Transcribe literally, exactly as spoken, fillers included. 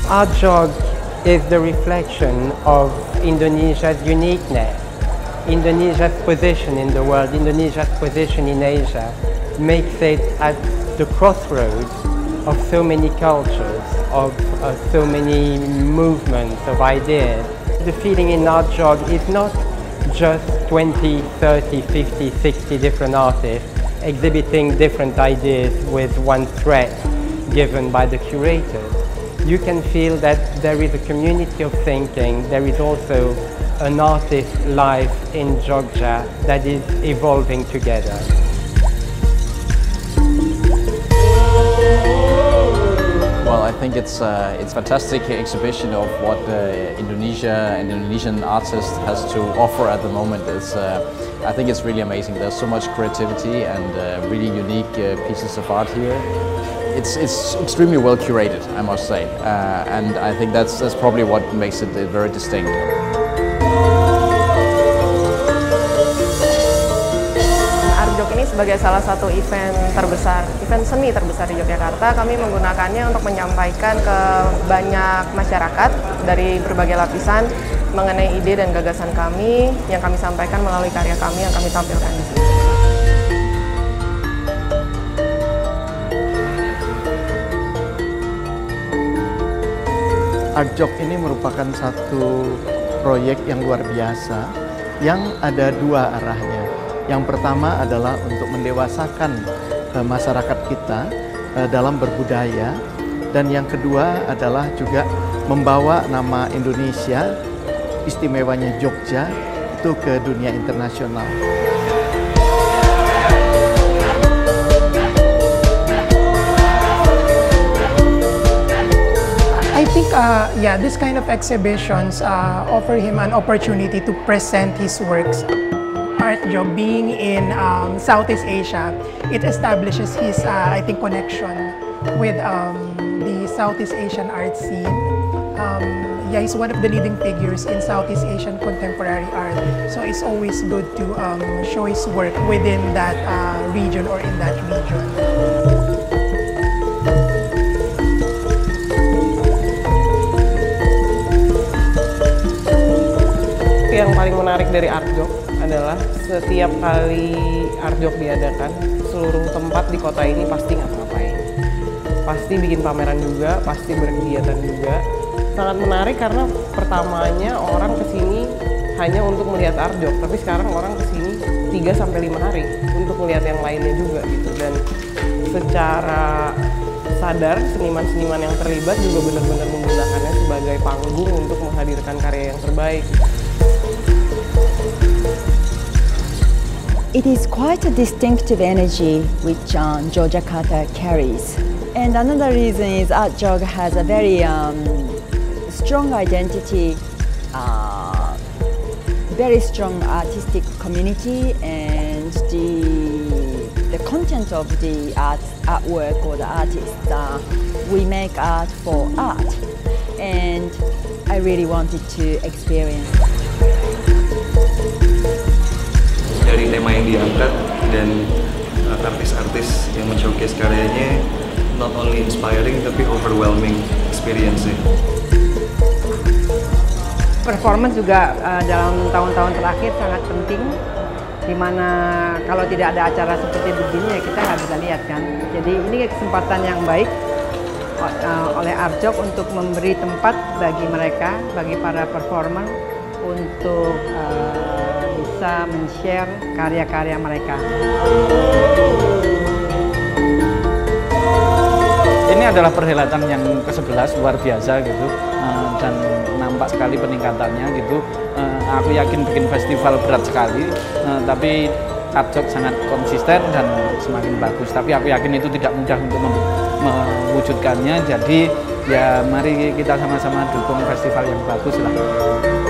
Art Jog is the reflection of Indonesia's uniqueness, Indonesia's position in the world, Indonesia's position in Asia, makes it at the crossroads of so many cultures, of uh, so many movements, of ideas. The feeling in Art Jog is not just twenty, thirty, fifty, sixty different artists exhibiting different ideas with one thread given by the curators. You can feel that there is a community of thinking, there is also an artist life in Jogja that is evolving together. Well, I think it's uh, it's a fantastic exhibition of what uh, Indonesia and Indonesian artist has to offer at the moment. It's, uh, I think it's really amazing. There's so much creativity and uh, really unique uh, pieces of art here. It's, it's extremely well curated, I must say, uh, and I think that's, that's probably what makes it uh, very distinct. Art Jog ini sebagai salah satu event terbesar, event seni terbesar di Yogyakarta, kami menggunakannya untuk menyampaikan ke banyak masyarakat dari berbagai lapisan mengenai ide dan gagasan kami yang kami sampaikan melalui karya kami yang kami tampilkan di sini. Art Jog ini merupakan satu proyek yang luar biasa yang ada dua arahnya. Yang pertama adalah untuk mendewasakan uh, masyarakat kita uh, dalam berbudaya, dan yang kedua adalah juga membawa nama Indonesia, istimewanya Jogja, itu ke dunia internasional. I think, uh, yeah, this kind of exhibitions uh, offer him an opportunity to present his works. Art Jog, being in um, Southeast Asia, it establishes his, uh, I think, connection with um, the Southeast Asian art scene. Um, yeah, he's one of the leading figures in Southeast Asian contemporary art, so it's always good to um, show his work within that uh, region or in that region. Yang paling menarik dari Art Jog adalah setiap kali Art Jog diadakan, seluruh tempat di kota ini pasti ngapa-ngapain. Pasti bikin pameran juga, pasti berkegiatan juga. Sangat menarik karena pertamanya orang kesini hanya untuk melihat Art Jog, tapi sekarang orang kesini tiga sampai lima hari untuk melihat yang lainnya juga gitu. Dan secara sadar seniman-seniman yang terlibat juga benar-benar menggunakannya sebagai panggung untuk menghadirkan karya yang terbaik. It is quite a distinctive energy which um, Yogyakarta carries. And another reason is Art Jog has a very um, strong identity, uh, very strong artistic community, and the, the content of the art, artwork or the artist. Uh, we make art for art, and I really wanted to experience. Dari tema yang diangkat dan artis-artis uh, yang men-showcase karyanya, not only inspiring tapi overwhelming experience-nya. Performance juga uh, dalam tahun-tahun terakhir sangat penting, dimana kalau tidak ada acara seperti begini ya kita nggak bisa lihat kan. Jadi ini kesempatan yang baik uh, oleh Art Jog untuk memberi tempat bagi mereka, bagi para performer untuk uh, bisa men-share karya-karya mereka. Ini adalah perhelatan yang ke sebelas luar biasa gitu, uh, dan nampak sekali peningkatannya gitu. Uh, aku yakin bikin festival berat sekali, uh, tapi Art Jog sangat konsisten dan semakin bagus. Tapi aku yakin itu tidak mudah untuk mewujudkannya. Jadi ya mari kita sama-sama dukung festival yang bagus lah.